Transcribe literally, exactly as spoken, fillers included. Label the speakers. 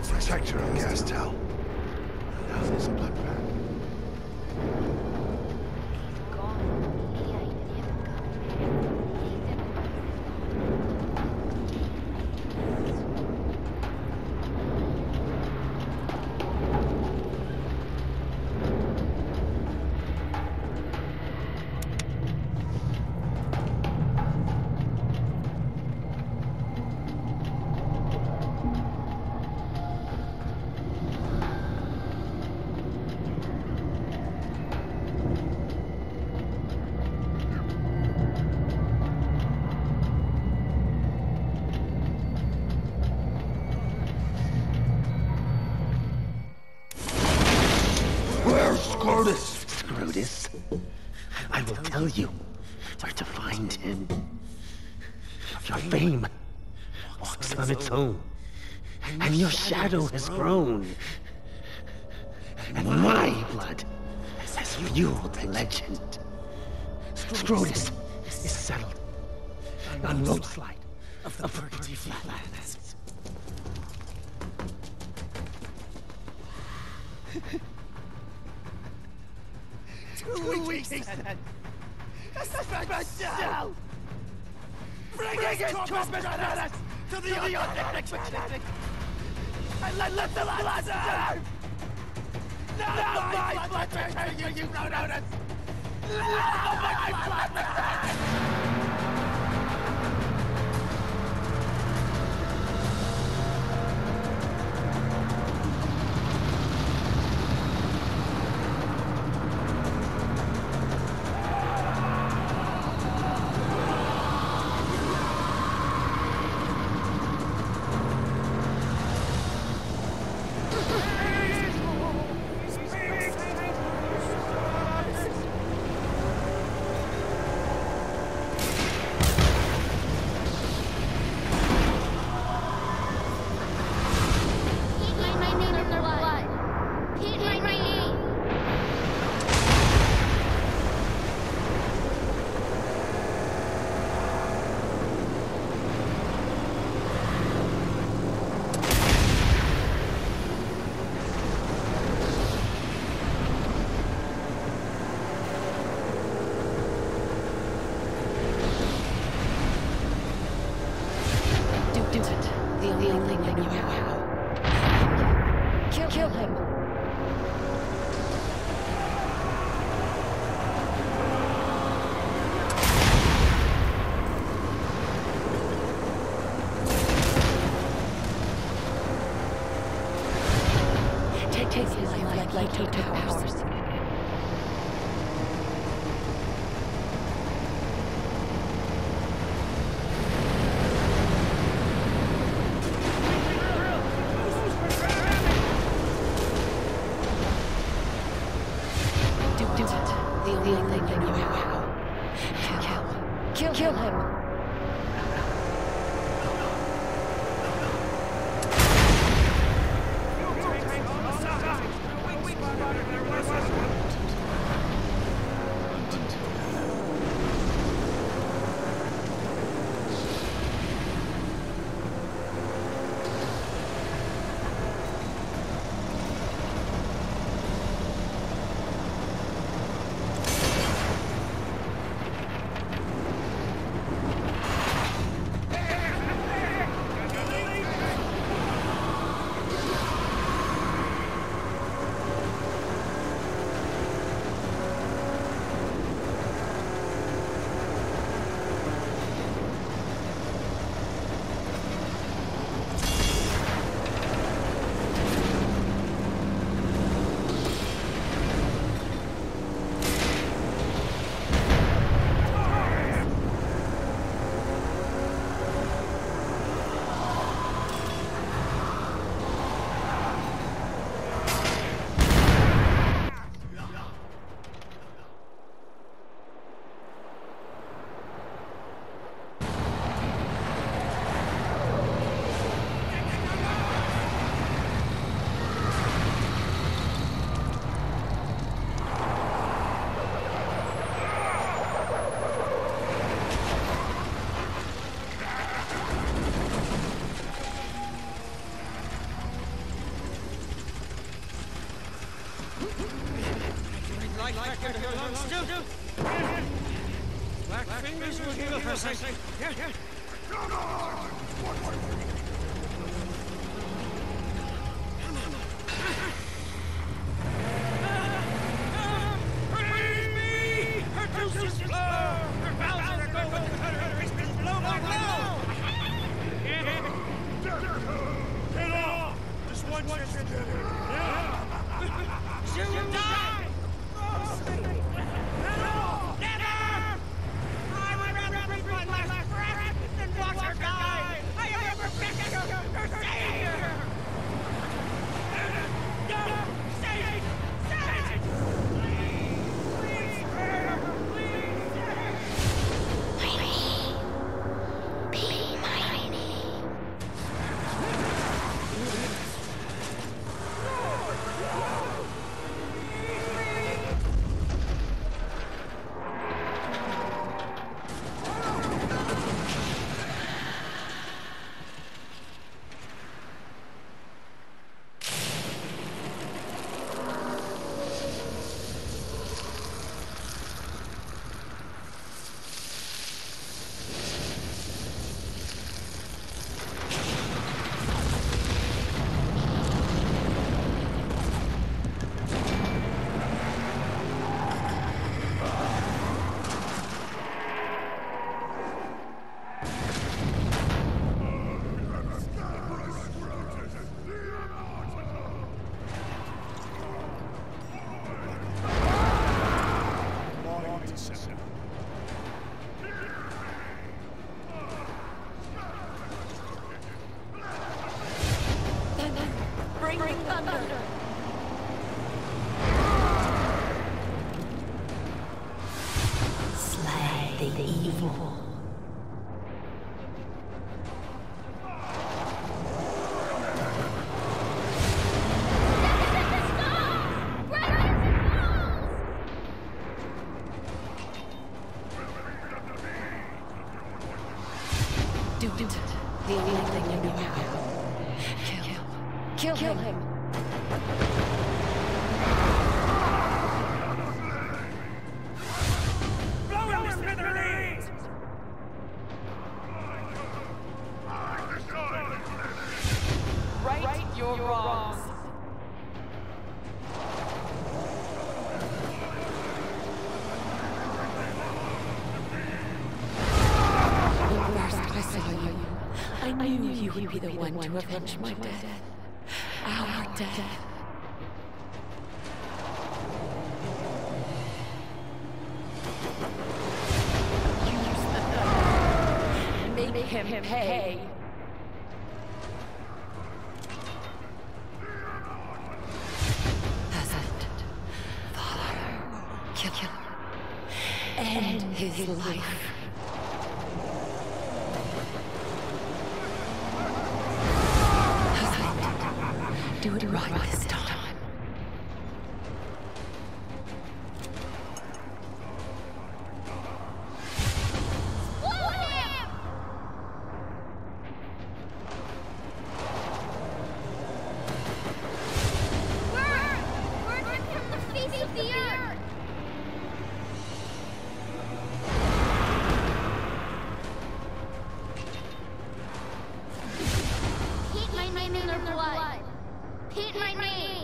Speaker 1: Protector of Gastel. Now this bloodbath.
Speaker 2: Scrotus! Scrotus? I will tell you where to find him. Your fame walks on its own, and your shadow has grown. And my blood has fueled the legend. Scrotus is settled on Roadslide of the Purgatory Flatlands.
Speaker 3: Two weeks then! Special! Bring his corpus bananas to the Onyx Clinic! And let, let the blood serve! Now my blood return you, you Rodotus! Now my blood return!
Speaker 4: Takes his life like, like he took ours. Do, do it. The only, the only thing you know how. Kill, kill, kill him.
Speaker 3: We're like back here your lungs still. Black fingers will heal her, say. Here, here. Come on! Praise me! Her juices flow! Her valves are going! Her wristbands blow by blow! Get off! Just one chance to get it. She'll die! Never! I would rather breathe my last breath than watch her die! I am ever begging her to save her! No! Save it! Save it! Please! Please! Please!
Speaker 4: Be mine. Bring, Bring thunder. thunder. Slay the evil. Do it. The only thing you know how. Kill. Kill, Kill him. him.
Speaker 3: Blow him to smithereens! Right, right your wrongs.
Speaker 4: When first I saw you, I knew you would be the one to avenge my death. Our death. Use the thunder. Make, Make him, him pay. pay. Peasant. Father. Killer. End his, his life. life. Do it right this time.
Speaker 5: Explode him! Burn! Burn him from the face of the earth! Keep my name in their blood. Paint my name!